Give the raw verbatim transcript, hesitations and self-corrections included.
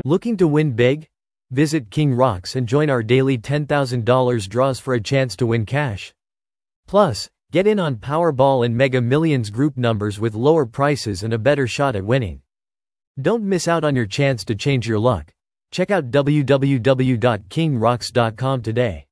Looking to win big? Visit King Rocks and join our daily ten thousand dollars draws for a chance to win cash. Plus, get in on Powerball and Mega Millions group numbers with lower prices and a better shot at winning. Don't miss out on your chance to change your luck. Check out w w w dot king rocks dot com today.